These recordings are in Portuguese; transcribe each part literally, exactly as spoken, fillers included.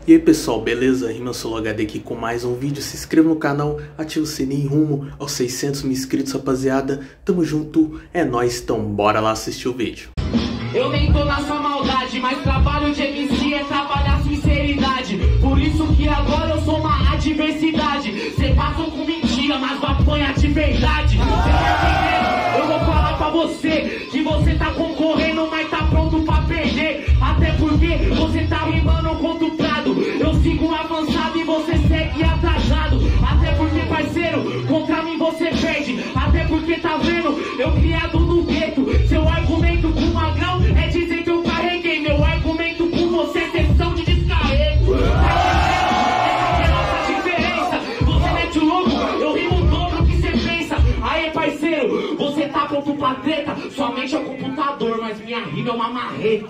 E aí pessoal, beleza? RimaSoloHD aqui com mais um vídeo. Se inscreva no canal, ativa o sininho rumo aos seiscentos mil inscritos, rapaziada. Tamo junto, é nóis, então bora lá assistir o vídeo. Eu nem tô na sua maldade, mas trabalho de M C é trabalhar sinceridade. Por isso que agora eu sou uma adversidade. Cê passa com mentira, mas apanha de verdade. Cê tá entendendo? Eu vou falar pra você que você tá concorrendo, mas tá pronto pra perder. Até porque você tá rimando contra o Prado. Eu sigo avançado e você segue atrasado. Até porque, parceiro, contra mim você perde. Até porque, tá vendo, eu criado no gueto. Seu argumento com o Magrão é dizer que eu carreguei. Meu argumento com você é sessão de descarrego. Essa é a nossa diferença. Você mete o louco, eu rimo o dobro que você pensa. Aê, parceiro, você tá pronto pra treta. Sua mente é um computador, mas minha rima é uma marreta.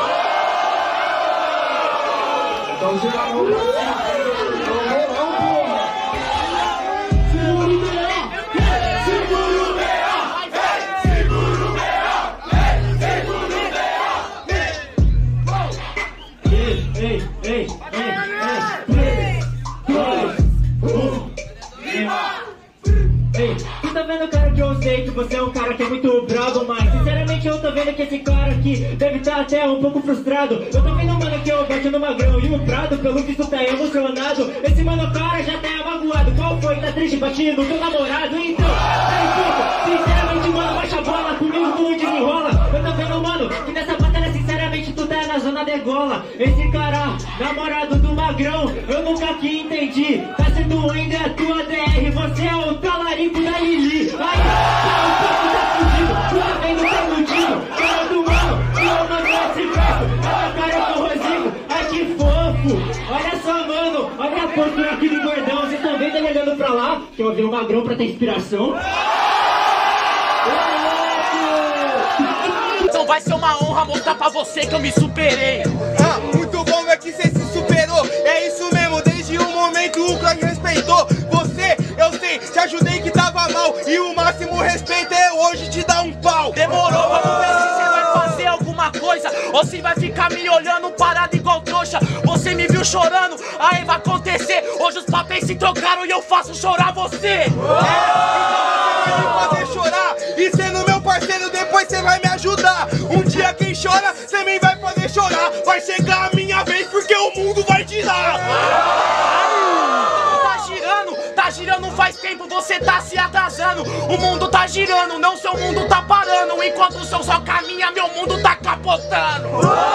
Então, geral, não, não, porra. Segura o B O, segura o B O, segura o B O, segura o B O. Ei, ei, ei, ei, três, dois, um, ei, tu tá vendo, cara, que eu sei que você é um cara que é muito bravo, mas sinceramente eu tô vendo que esse cara aqui deve estar até um pouco frustrado. Eu tô vendo, mano, que eu bati no Magrão e o Prado, pelo visto, tá emocionado. Esse mano, cara, já tá magoado. Qual foi? Tá triste, batindo no teu namorado? Então, aí, puta, sinceramente, mano, baixa a bola, comigo tu não desenrola. Eu tô vendo, mano, que nessa batalha, sinceramente, tu tá na zona de gola. Esse cara, namorado do Magrão, eu nunca que entendi. Tá sendo ainda a tua D R, você é o talarico da Lili. Aí, tá, o papo tá fudido, tu tá vendo, tá fudido. Cara do mano, que eu mando esse verso, essa cara é corrosivo. Ai, que fofo, olha só, mano, olha a postura aqui do gordão. Vocês estão vendo ele olhando pra lá? Que eu vi o Magrão pra ter inspiração. Então vai ser uma honra mostrar pra você que eu me superei. Ah, muito bom ver que você se superou. É isso mesmo, desde o momento o clã respeitou. Você, eu sei, te ajudei que tava mal. E o máximo respeito é hoje te dar um pau. Demorou, vamos ver se você vai fazer alguma coisa ou se vai ficar me olhando parado igual trouxa. Você me viu chorando, aí vai acontecer. Hoje os papéis se trocaram e eu faço chorar você. É, então você vai me fazer chorar. E sendo meu parceiro, depois você vai me ajudar. Um dia quem chora, também vai fazer chorar. Vai chegar a minha vez porque o mundo vai girar. Tá girando, tá girando faz tempo, você tá se atrasando. O mundo tá girando, não seu mundo tá parando. Enquanto o seu só caminha, meu mundo tá capotando.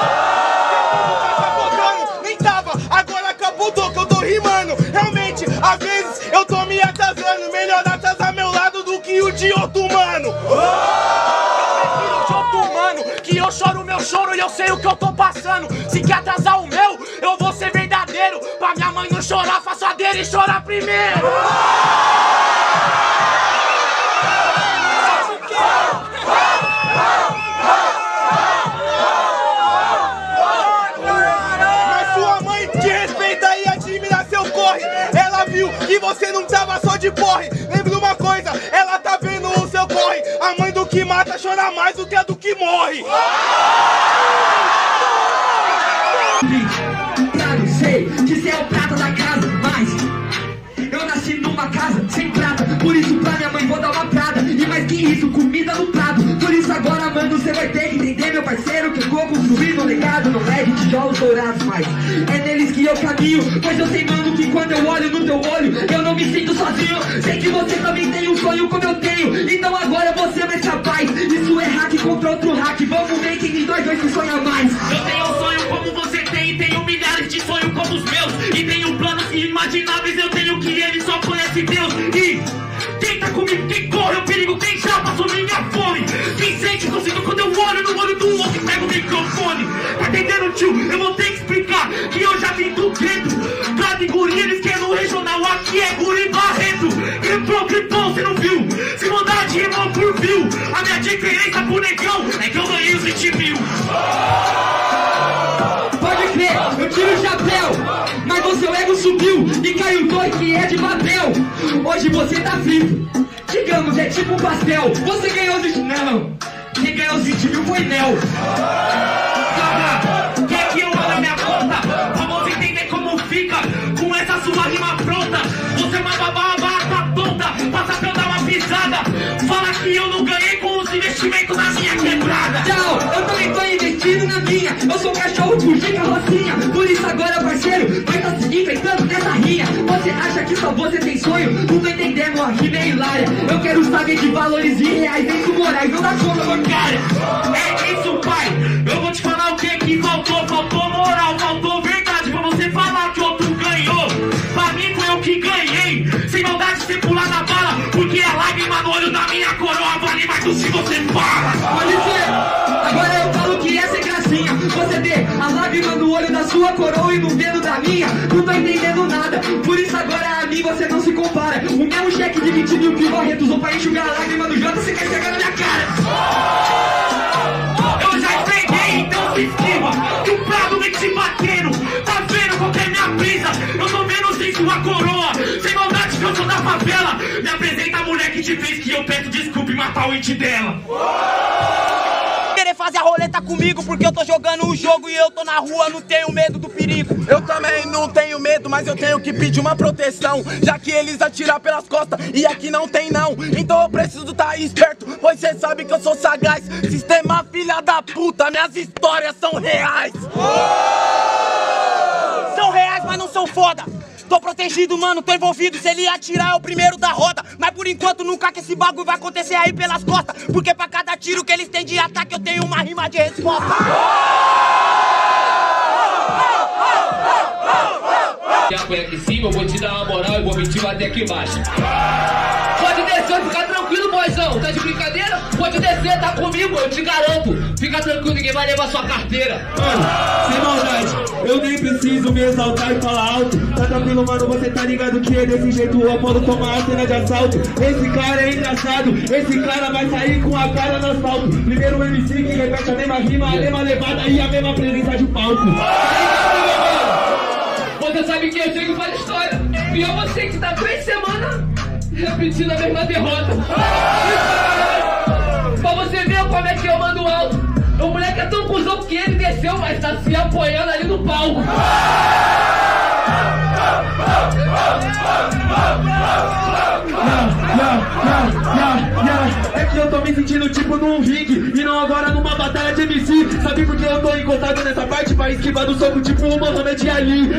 Nem tava, agora capotou que eu tô rimando. Realmente, às vezes eu tô me atrasando. Melhor atrasar meu lado do que o de outro mano. Eu prefiro de outro mano, que eu choro o meu choro e eu sei o que eu tô passando. Se quer atrasar o meu, eu vou ser verdadeiro. Pra minha mãe não chorar, faço a dele chorar primeiro. Que você não tava só de porre. Lembra uma coisa, ela tá vendo o seu corre. A mãe do que mata chora mais do que a do que morre. Claro, sei que cê é o prata da casa, mas eu nasci numa casa sem prata. Por isso pra minha mãe vou dar uma prata. E mais que isso, comida no prato. Por isso agora, mano, cê vai ter que entender, meu parceiro, que eu vou construir meu legado. Não é de tijolos dourados, mas é neles que eu caminho. Pois eu sei, mano, que quando eu olho no teu olho, eu não me sinto sozinho. Sei que você também tem um sonho como eu tenho. Então agora você vai ser capaz. Isso é hack contra outro hack. Vamos ver quem de nós dois que sonha mais. Eu tenho um sonho como você tem, e tenho milhares de sonhos como os meus. E tenho planos inimagináveis, eu tenho que ele só conhece Deus. E quem tá comigo, quem corre o perigo, quem já passou minha fome. Quem sente, consigo quando eu olho no olho do outro e pego o microfone. Tá entendendo, tio? Eu vou ter que explicar que eu já vim do gueto. Cada guri, eles querem no regional, aqui é guri Barreto. Cripão, cripão, cê não viu? Se mandar de irmão por view. A minha diferença pro negão é que eu ganhei os vinte mil. Pode crer, eu tiro o chapéu, mas o seu ego subiu e caiu dois que é de papel. Hoje você tá frito, digamos, é tipo um pastel. Você ganhou os vinte... Não, quem ganhou os vinte mil foi Nel. Quer que eu olhe a minha conta? Pra você entender como cachorro fugir carrocinha. Por isso agora, parceiro, vai tá se inventando nessa rinha. Você acha que só você tem sonho? Não tô entendendo, a rima é hilária. Eu quero saber de valores irreais, nem com morais, não dá conta bancária. É isso, pai. Eu vou te falar o que que faltou. Faltou moral, faltou verdade pra você falar que outro ganhou. Pra mim foi eu que ganhei. Sem maldade você pular na bala, porque a lágrima no olho da minha coroa vale mais do que você fala. Pode ser. Agora eu falo que é sem gracinha. Você vê a lágrima no olho da sua coroa e no dedo da minha. Não tô entendendo nada. Por isso agora a mim você não se compara. O meu cheque de vinte mil que o Barreto usou pra enxugar a lágrima do Jota, você quer chegar na minha cara. Eu já entreguei, então se esquiva. Que o Prado vem te batendo. Tá vendo qual que é minha brisa? Eu tô vendo sem sua coroa. Sem maldade que eu sou da favela. Me apresenta a mulher que te fez que eu peço desculpa e matar o ente dela. Querer fazer a roleta comigo porque eu tô jogando o jogo e eu tô na rua, não tenho medo do perigo. Eu também não tenho medo, mas eu tenho que pedir uma proteção, já que eles atiram pelas costas e aqui não tem não. Então eu preciso tá esperto, pois cê sabe que eu sou sagaz. Sistema filha da puta, minhas histórias são reais. São reais, mas não são foda. Tô protegido, mano, tô envolvido. Se ele atirar é o primeiro da roda. Mas por enquanto nunca que esse bagulho vai acontecer aí pelas costas. Porque pra cada tiro que eles têm de ataque eu tenho uma rima de resposta. Apanha aqui em cima, eu vou te dar uma moral e vou mentir até aqui embaixo. Pode descer, fica tranquilo, boizão. Tá de brincadeira? Pode descer, tá comigo, eu te garanto. Fica tranquilo, ninguém vai levar sua carteira. Mano, sem maldade, eu nem preciso me exaltar e falar alto. Tá tranquilo, mano, você tá ligado que é desse jeito o Apolo toma a cena de assalto. Esse cara é engraçado, esse cara vai sair com a cara no asfalto. Primeiro o M C que repete a mesma rima, a mesma levada e a mesma presença de palco. Você sabe que eu chego para a história. E eu você que tá três semanas repetindo a mesma derrota. Pra você ver como é que eu mando alto. O moleque é tão cuzão que ele desceu, mas tá se apoiando ali no palco. É que eu tô me sentindo tipo num ringue e não agora numa batalha de M C. Sabe por que eu tô encostado nessa parte pra esquivar do soco tipo o Mohamed Ali?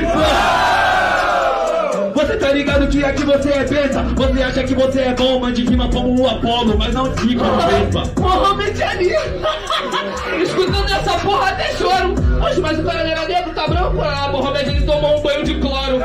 Você tá ligado que aqui você é besta. Você acha que você é bom, mande rima como o Apolo, mas não fica no besta. Mohamed Ali. Escutando essa porra até choro. Poxa, mas o cara não era negro, tá branco? Ah, Mohamed Ali tomou um banho de cloro.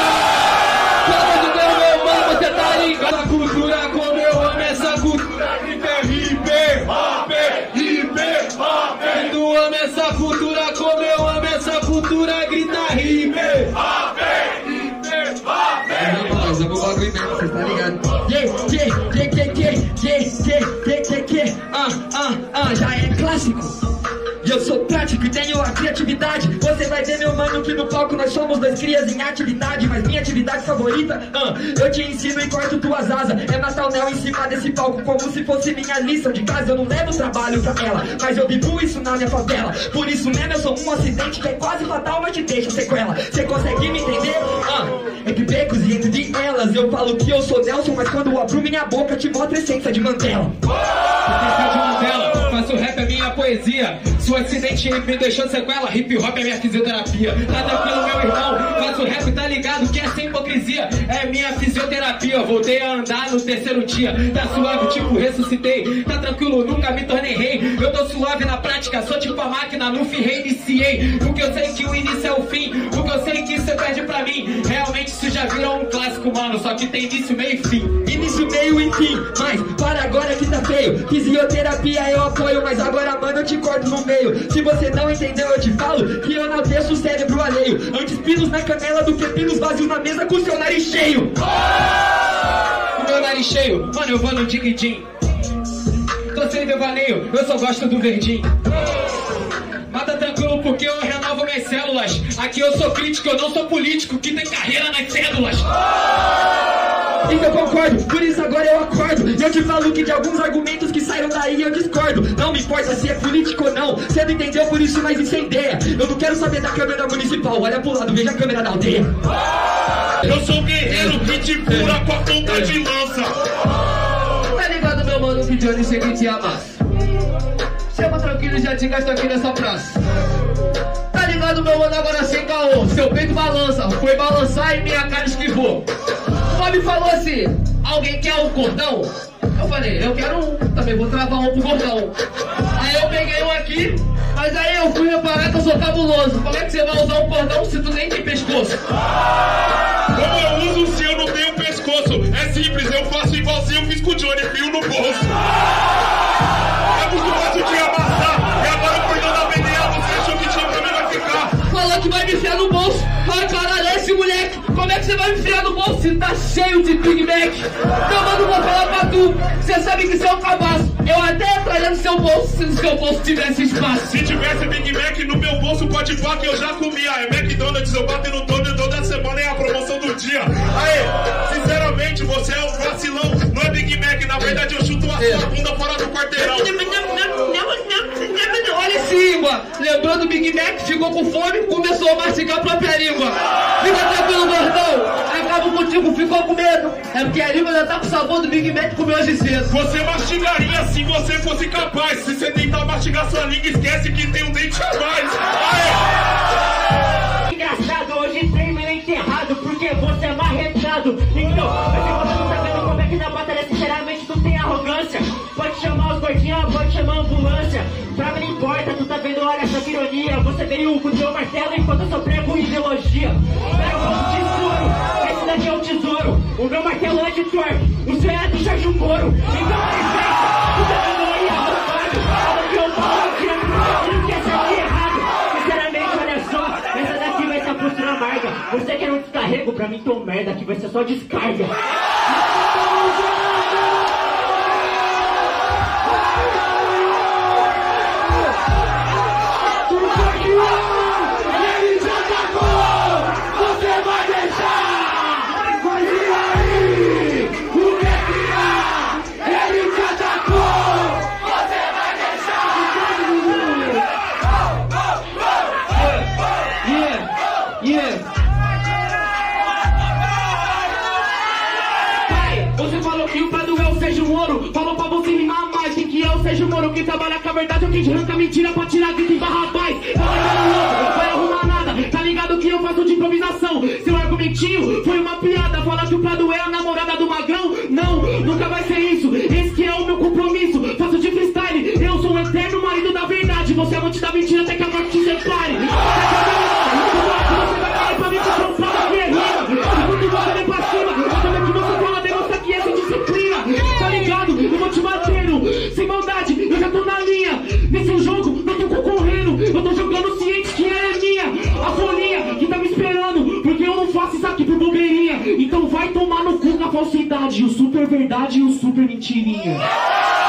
Pelo amor de Deus, meu mano, você tá ligado? Essa cultura, como eu amo essa cultura, grita hip hop, hip hop. Tu ama essa cultura, como eu amo essa cultura, grita hip hop, hip hop. Mas eu vou bagulho mesmo, cê tá ligado? Yeah, yeah, yeah, yeah, yeah, yeah, yeah, yeah, yeah. Ah, ah, ah, já é clássico. E eu sou prático e tenho a criatividade. Você vai ver, meu mano, que no palco nós somos dois crias em atividade. Mas minha atividade favorita, ah, eu te ensino e corto tuas asas. É matar o Nel em cima desse palco como se fosse minha lição de casa. Eu não levo trabalho pra ela, mas eu vivo isso na minha favela. Por isso mesmo eu sou um acidente que é quase fatal, mas te deixa sequela. Você consegue me entender? Ah, entre becos e entre elas eu falo que eu sou Nelson, mas quando eu abro minha boca te mostro a essência de Mandela. Essência de Mandela, faço rap é minha poesia. Se o acidente me deixou sequela, hip hop é minha fisioterapia. Tá tranquilo, meu irmão, faço rap, tá ligado que é sem hipocrisia. É minha fisioterapia, voltei a andar no terceiro dia. Tá suave, tipo ressuscitei. Tá tranquilo, nunca me tornei rei. Eu tô suave na prática, sou tipo a máquina, no fim reiniciei. Porque eu sei que o início é o fim, porque eu sei que você perde pra mim. Realmente isso já virou um clássico, mano, só que tem início, meio e fim. Início, meio e fim, mas para agora que tá feio. Fisioterapia eu apoio, mas agora, mano, eu te corto no meio. Se você não entendeu, eu te falo que eu não desço o cérebro alheio. Antes pinos na canela do que pinos vazios na mesa com seu nariz cheio. O meu nariz cheio, mano, eu vou no dig-din. Tô sem devaneio, eu só gosto do verdinho. Mas tá tranquilo porque eu renovo minhas células. Aqui eu sou crítico, eu não sou político que tem carreira nas cédulas. Isso eu concordo, por isso agora eu acordo. E eu te falo que de alguns argumentos que saíram daí eu discordo. Não me importa se é político ou não, você não entendeu, por isso nós incendeia. Eu não quero saber da câmera municipal, olha pro lado, veja a câmera da aldeia. Eu sou um guerreiro que te cura com a ponta de lança. Tá ligado, meu mano, que Johnny chega e te amassa. Chama tranquilo, já te gasto aqui nessa praça. Tá falando, meu mano, agora sem caô. Seu peito balança, foi balançar e minha cara esquivou. O Bob falou assim, alguém quer um cordão? Eu falei, eu quero um, também vou travar um pro gordão. Aí eu peguei um aqui, mas aí eu fui reparar que eu sou cabuloso. Como é que você vai usar um cordão se tu nem tem pescoço? Como eu uso se eu não tenho pescoço? É simples, eu faço igualzinho eu fiz com o Johnny, fio no bolso. É muito fácil de amassar, e agora o cordão da B D A, você achou que tinha pra mim vai ficar? Falou que vai me enfiar no bolso. Ai, caralho, é esse moleque. Como é que você vai me enfiar no bolso se tá cheio de Big Mac? Então, mano, vou falar pra tu. Você sabe que você é um cabaço. Eu até entraria no seu bolso se no seu bolso tivesse espaço. Se tivesse Big Mac no meu bolso, pode falar que eu já comia. É McDonald's, eu bato no dono toda semana, é a promoção do dia. Aê, sinceramente, você é um vacilão. Não é Big Mac, na verdade eu chuto a sua bunda fora do quarteirão. Olha esse língua. Lembrou do Big Mac, ficou com fome, começou a mastigar a própria língua. Fica tranquilo, gordão. Acabo contigo, ficou com medo. É porque a língua já tá com o sabor do Big Mac que comeu hoje cedo. Você mastigaria se você fosse capaz. Se você tentar mastigar sua língua, esquece que tem um dente a mais. Aê! Engraçado, hoje treino é enterrado porque você é marretado. Então, mas se você não tá vendo como é que na batalha, sinceramente, tu tem arrogância. Pode chamar os gordinhos, pode chamar a ambulância. Pra mim não importa, tu tá vendo, olha essa que ironia. Você veio com o teu martelo enquanto eu só prego ideologia. Pega o tesouro, esse daqui é o tesouro. O meu martelo é de Thor, o seu é do Sérgio Moro. Então, respeita, tu tá vendo aí arrogado. Fala que eu falo, que não quer ser errado. Sinceramente, olha só, essa daqui vai ser a postura amarga. Você quer um descarrego, pra mim tô merda, que vai ser só descarga. Falou pra você rimar mais, quem que é o Sérgio Moro? Quem trabalha com a verdade é o que arranca mentira pra tirar grito em barra paz. Fala que era louco, não vai arrumar nada, tá ligado que eu faço de improvisação. Seu argumentinho foi uma piada, fala que o Prado é a namorada do Magrão. Não, nunca vai ser isso, esse que é o meu compromisso. Faço de freestyle, eu sou o eterno marido da verdade. Você é amante da mentira até que a morte te separe. Você vai cair pra mim que sou foda que é rima. Enquanto você vem pra cima, eu também que você fala, demonstra que é sem disciplina. Tá ligado? Eu vou te batendo, sem maldade, eu já tô na linha. Nesse jogo, não tô concorrendo, eu tô jogando ciente que ela é minha. A folhinha que tá me esperando, porque eu não faço isso aqui por bobeirinha. Então vai tomar no cu na falsidade, o super verdade e o super mentirinha.